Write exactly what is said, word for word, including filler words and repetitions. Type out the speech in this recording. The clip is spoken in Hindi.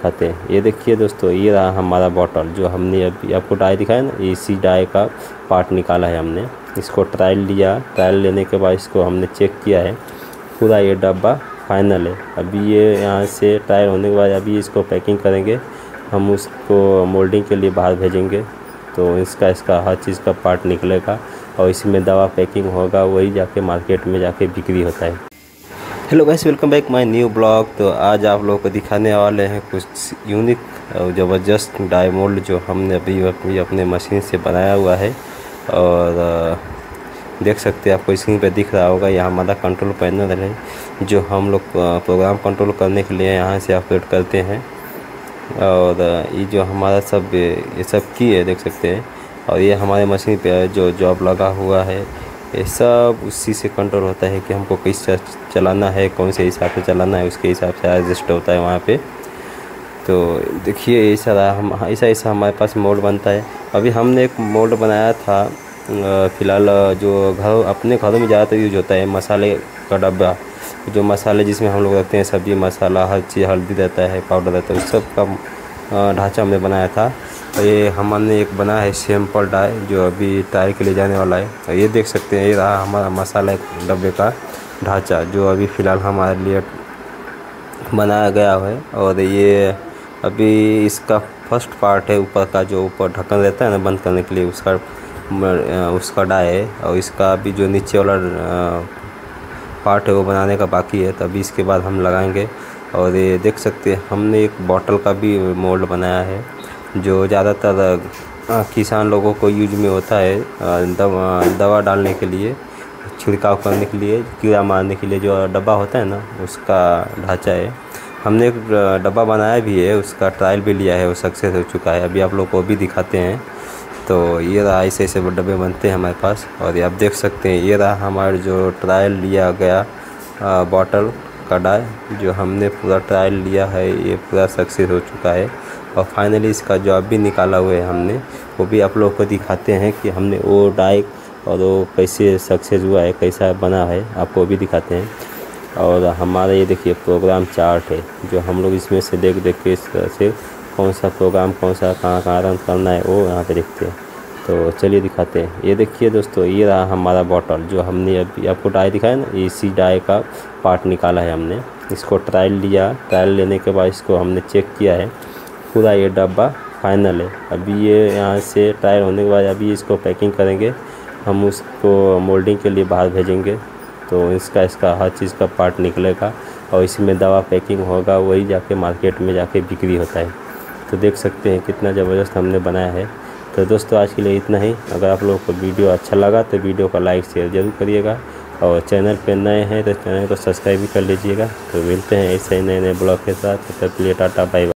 दिखाते हैं। ये देखिए दोस्तों, ये रहा हमारा बॉटल जो हमने अभी आपको डाई दिखाया ना, इसी डाई का पार्ट निकाला है हमने। इसको ट्रायल लिया, ट्रायल लेने के बाद इसको हमने चेक किया है, पूरा ये डब्बा फाइनल है। अभी ये यहाँ से ट्रायल होने के बाद अभी इसको पैकिंग करेंगे, हम उसको मोल्डिंग के लिए बाहर भेजेंगे। तो इसका इसका हर चीज़ का पार्ट निकलेगा और इसमें दवा पैकिंग होगा, वही जाके मार्केट में जाके बिक्री होता है। Hello guys, welcome back my new blog. तो आज आप लोगों को दिखाने वाले हैं कुछ यूनिक और ज़बरदस्त डाई मोल्ड जो हमने अभी अभी अपने मशीन से बनाया हुआ है। और देख सकते हैं, आपको स्क्रीन पे दिख रहा होगा, यहाँ हमारा कंट्रोल पैनल है जो हम लोग प्रोग्राम कंट्रोल करने के लिए यहाँ से ऑपरेट करते हैं। और ये जो हमारा सब ये सब की है देख सकते हैं, और ये हमारे मशीन पे जो जॉब लगा हुआ है, ये सब उसी से कंट्रोल होता है कि हमको किस चलाना है, कौन से हिसाब से चलाना है, उसके हिसाब से एडजस्ट होता है वहाँ पे। तो देखिए ऐसा रहा, हम ऐसा ऐसा हमारे पास मोल्ड बनता है। अभी हमने एक मोल्ड बनाया था, फ़िलहाल जो घर अपने घरों में ज़्यादातर यूज होता है, मसाले का डब्बा, जो मसाले जिसमें हम लोग रखते हैं, सब्ज़ी मसाला, हर चीज़, हल्दी रहता है, पाउडर रहता है, उस सब का ढांचा हमने बनाया था। ये हमने एक बना है सैंपल डाई जो अभी ट्रायल के लिए जाने वाला है। तो ये देख सकते हैं, ये रहा हमारा मसाला डब्बे का ढांचा जो अभी फ़िलहाल हमारे लिए बनाया गया है। और ये अभी इसका फर्स्ट पार्ट है, ऊपर का जो ऊपर ढक्कन रहता है ना बंद करने के लिए, उसका उसका डाई है। और इसका अभी जो नीचे वाला पार्ट है वो बनाने का बाकी है, तभी इसके बाद हम लगाएंगे। और ये देख सकते हैं, हमने एक बॉटल का भी मोल्ड बनाया है जो ज़्यादातर किसान लोगों को यूज में होता है, दवा दवा डालने के लिए, छिड़काव करने के लिए, कीड़ा मारने के लिए जो डब्बा होता है ना, उसका ढांचा है। हमने एक डब्बा बनाया भी है, उसका ट्रायल भी लिया है, वो सक्सेस हो चुका है। अभी आप लोग को भी दिखाते हैं। तो ये रहा, ऐसे ऐसे डब्बे बनते हैं हमारे पास। और ये आप देख सकते हैं, ये रहा हमारा जो ट्रायल लिया गया बॉटल का डाई जो हमने पूरा ट्रायल लिया है, ये पूरा सक्सेस हो चुका है। और फाइनली इसका जॉब भी निकाला हुआ है हमने, वो भी आप लोगों को दिखाते हैं कि हमने वो डाई और वो कैसे सक्सेस हुआ है, कैसा बना है, आपको भी दिखाते हैं। और हमारा ये देखिए प्रोग्राम चार्ट है जो हम लोग इसमें से देख देख के इस तरह से कौन सा प्रोग्राम कौन सा कहाँ कहाँ रन करना है वो यहाँ पे देखते हैं। तो चलिए दिखाते हैं। ये देखिए दोस्तों, ये रहा हमारा बॉटल जो हमने अभी आपको डाई दिखाया ना, इसी डाई का पार्ट निकाला है हमने। इसको ट्रायल लिया, ट्रायल लेने के बाद इसको हमने चेक किया है, पूरा ये डब्बा फाइनल है। अभी ये यहाँ से ट्रायल होने के बाद अभी इसको पैकिंग करेंगे, हम उसको मोल्डिंग के लिए बाहर भेजेंगे। तो इसका इसका हर चीज़ का पार्ट निकलेगा और इसमें दवा पैकिंग होगा, वही जाके मार्केट में जाके बिक्री होता है। तो देख सकते हैं कितना ज़बरदस्त हमने बनाया है। तो दोस्तों आज के लिए इतना ही। अगर आप लोगों को वीडियो अच्छा लगा तो वीडियो को लाइक शेयर ज़रूर करिएगा, और चैनल पे नए हैं तो चैनल को सब्सक्राइब भी कर लीजिएगा। तो मिलते हैं ऐसे ही नए नए ब्लॉग के साथ। तब तक के लिए टाटा बाय बाय।